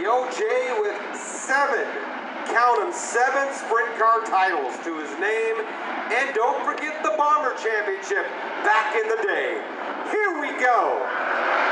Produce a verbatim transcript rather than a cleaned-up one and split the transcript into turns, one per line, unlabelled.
O J with seven, count 'em, seven sprint car titles to his name. And don't forget the Bomber Championship back in the day. Here we go.